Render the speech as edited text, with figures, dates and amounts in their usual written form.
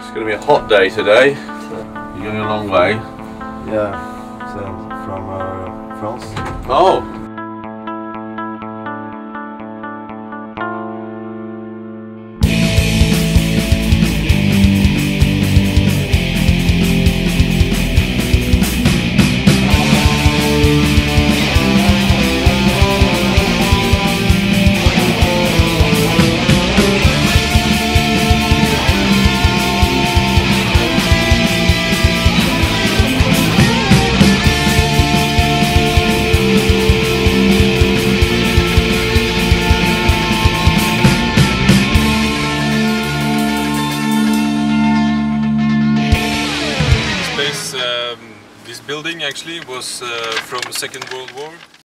It's going to be a hot day today. You're going a long way. Yeah, so from France. Oh! This building actually was from the Second World War.